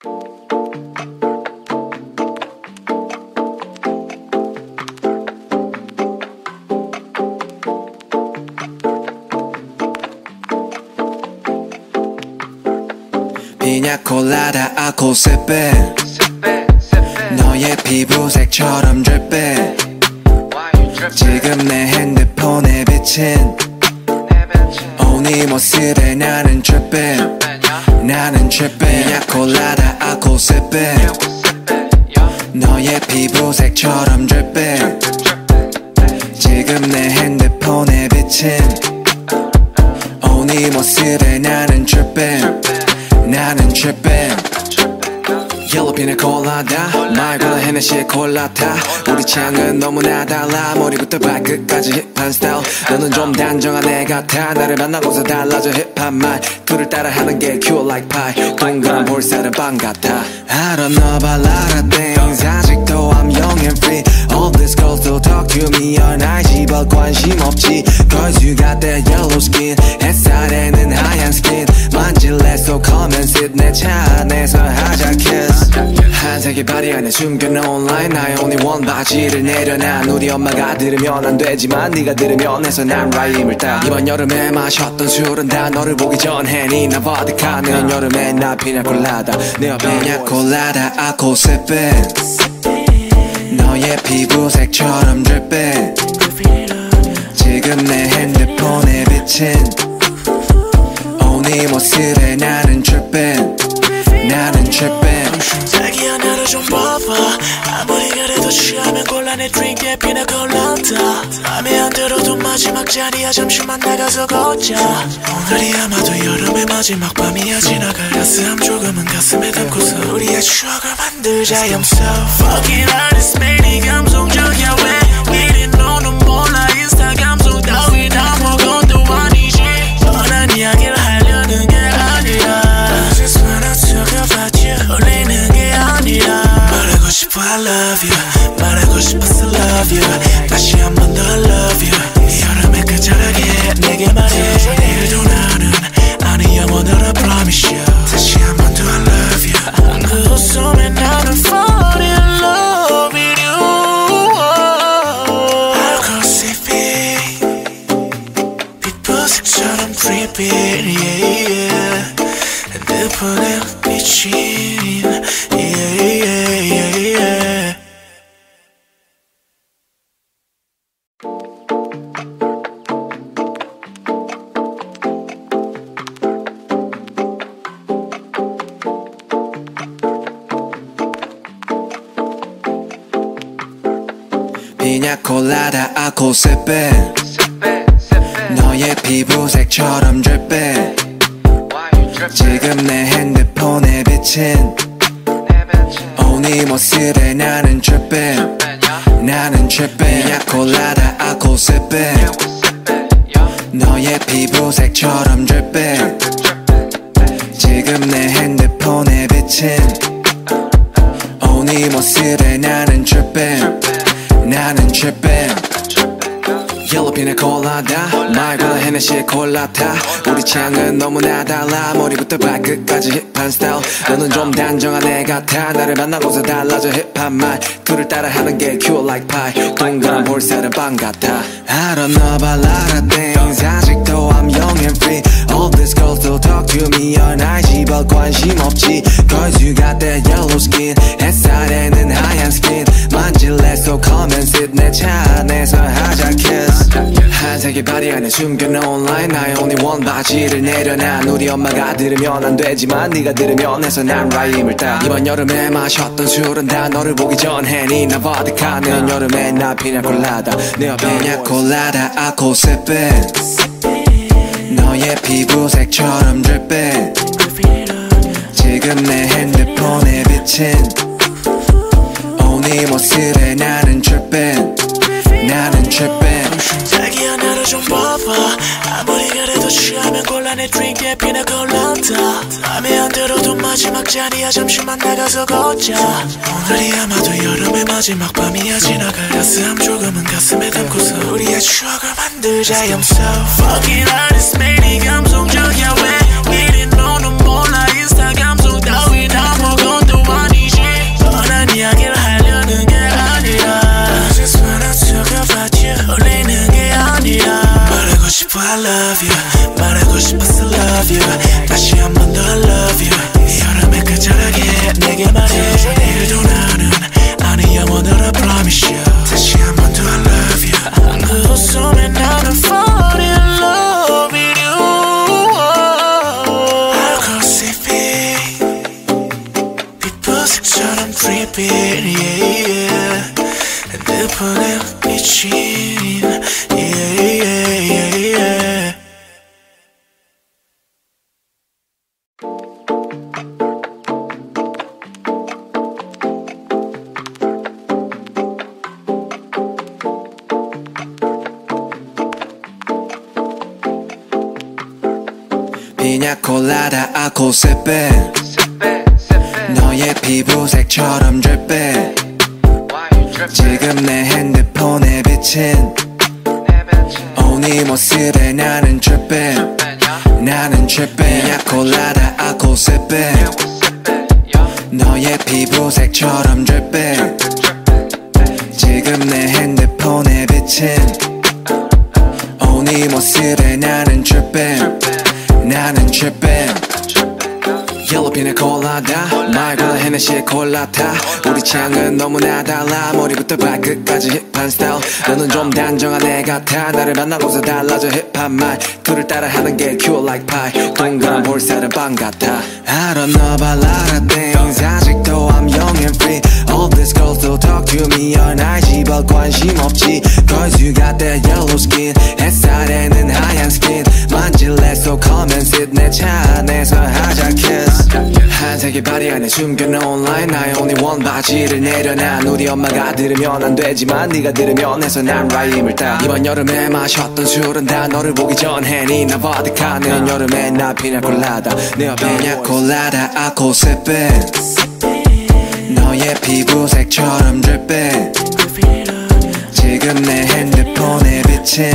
피냐콜라다 아코세페 너의 피부색처럼 drip 지금 내 핸드폰에 비친 네 모습에 나는 trippin 나는 trippin 피냐콜라다 아코세페 너의 피부색처럼 drip 지금 내 핸드폰에 비친 네 모습에 나는 trippin 나는 trippin 옐로우 피냐콜라다 말고는 헤네시의 콜라타 우리 취향은 너무나 달라 머리부터 발끝까지 힙한 스타일 너는 좀 단정한 애 같아 나를 만나고서 달라져 힙한 말투를 따라하는 게 cute like pie 동그란 볼살은 빵 같아 I don't know about a lot of things 아직도 I'm young and free All these girls still talk to me all night 시발 관심 없지 Cause you got that yellow skin 햇살에는 하얀 skin 만질래 so come and sit 내 차 안에서 하자 kiss 한색의 바디 안에 숨겨놓은 line I only want 바지를 내려놔 우리 엄마가 들으면 안 되지만 네가 들으면 해서 난 라임을 따 이번 여름에 마셨던 술은 다 너를 보기 전에 니나 보드카 내년 여름에 나 피냐콜라다 내 옆에 피냐콜라다 아코세페 너의 피부색처럼 drip 지금 내 핸드폰에 비친 네 모습에 나는 trippin 나는 trippin 자기야 나를 좀 봐봐 아무리 그래도 취하면 곤란해 드링크에 피냐콜라다 맘에 안 들어도 마지막 자리야 잠시만 나가서 걷자 오늘이 아마도 여름의 마지막 밤이야 지나갈 따스함 조금은 가슴에 담고서 우리의 추억을 만들자 I'm so fucking honest 매일 감성적이야 왜 이리 너는 몰라 인스타 감성 따위 다 먹어도 아니지 뻔한 이야기를 하려는 게 아니야 I just wanna talk about you 울리는 게 아니라 말하고 싶어 I love you 말하고 싶어서 love you 다시 한 번 더 love you 이 여름에 끝자락에 내게 말해 내일도 나는 아니 영원으로 I promise you 다시 한 번 더 I love you 그 웃음에 나는 fall in love with you 알코올이 빛보색처럼 dripping yeah yeah 핸드폰에 비친 yeah yeah yeah yeah 피냐콜라다 아코세페 너의 피부색처럼 drip 지금 내 핸드폰에 비친 네 모습에 나는 trippin 나는 trippin 피냐콜라다 아코세페 너의 피부색처럼 drip 지금 내 핸드폰에 비친 네 모습에 나는 trippin 나는 trippin 옐로우 피냐콜라다 말고는 헤네시의 콜라타 우리 취향은 너무나 달라 머리부터 발끝까지 힙한 스타일 너는 좀 단정한 애 같아 나를 만나고서 달라져 힙한 말투를 따라하는 게 cute like pie 동그란 볼살은 빵 같아 I don't know about a lot of things 아직도 I'm young and free All these girls still talk to me all night 시발 관심 없지 Cause you got that yellow skin 햇살에는 하얀 skin 만질래 so come and sit 내 차 안에서 하자 kiss 한색의 바디 안에 숨겨놓은 line I only want 바지를 내려놔 우리 엄마가 들으면 안 되지만 네가 들으면 해서 난 라임을 따 이번 여름에 마셨던 술은 다 너를 보기 전에 니나 보드카 내년 여름에 나 피냐콜라다 내 옆에 피냐콜라다 아코세페 너의 피부색처럼 drip 지금 내 핸드폰에 비친 네 모습에 나는 trippin 나는 trippin 자기야 나를 좀 봐봐 아무리 그래도 취하면 곤란해 드링크에 피냐콜라다 맘에 안 들어도 마지막 자리야 잠시만 나가서 걷자 오늘이 아마도 여름의 마지막 밤이야 지나갈 따스함 조금은 가슴에 담고서 우리의 추억을 만들자 I'm so fucking honest 매일 감성적이야 왜 이리 너는 몰라 인스타 감성 따위 다 먹어 색처럼 dripping yeah, yeah. 핸드폰에 비친 yeah, yeah, yeah, yeah. 피냐콜라다 아코세페 너의 피부색처럼 dripping 지금 내 핸드폰에 비친 네 모습에 나는 dripping 나는 dripping 피냐콜라다 아코세페 너의 피부색처럼 dripping 지금 내 핸드폰에 비친 네 모습에 나는 dripping 나는 dripping 옐로우 피나 콜라다 말고는 헤네시의 콜라타 우리 취향은 너무나 달라 머리부터 발끝까지 힙한 스타일 너는 좀 단정한 애 같아 나를 만나고서 달라져 힙한 말투를 따라하는 게 cute like pie 동그란 볼살은 빵 같아 I don't know about a lot of things 아직도 I'm young and free All these girls still talk to me all night 씨발 관심 없지 Cause you got that yellow skin 햇살에는 하얀 skin 만질래 so come and sit 내 차 안에서 하자 kiss 한색의 바리 안에 숨겨놓은 line 나의 only one 바지를 내려놔 우리 엄마가 들으면 안 되지만 네가 들으면 해서 난 라임을 따 이번 여름에 마셨던 술은 다 너를 보기 전에 니나 버드카 내년 여름에 나 피냐콜라다 내 옆에 피냐콜라다 아코세페 너의 피부색처럼 dripping 지금 내 핸드폰에 비친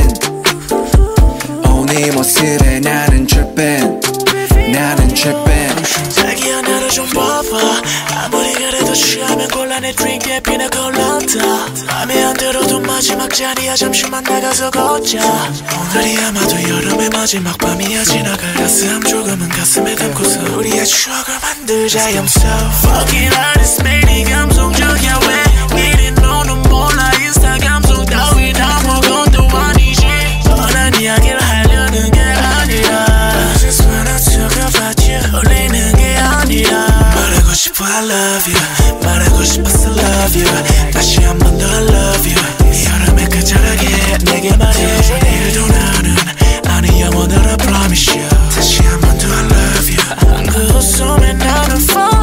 네 모습에 나는 dripping 나는 dripping 자기야 나를 좀 봐봐 아무리 그래도 취하면 곤란해 드링크에 피나콜라다 맘에 안 들어도 마지막 잔이야 잠시만 나가서 걷자 오늘이 아마도 여름의 마지막 밤이야 지나갈 가슴 조금은 가슴에 담고서 우리의 추억을 만들자 I'm so fucking honest 매일 감성적이야 왜 이리 너는 몰라 인스타 감성 따위 아무것도 아니지 뻔한 이야기를 하려는 게 아니라 I just wanna talk about you 울리는 게 아니라 말하고 싶어 I love you 말하고 싶어서 love you 다시 한 번 더 I love you 이 여름에 그 자락에 내게 말해줘 내일도 나는 아니 영원으로 I promise you 다시 한 번 더 I love you 그 웃음에 나는 fall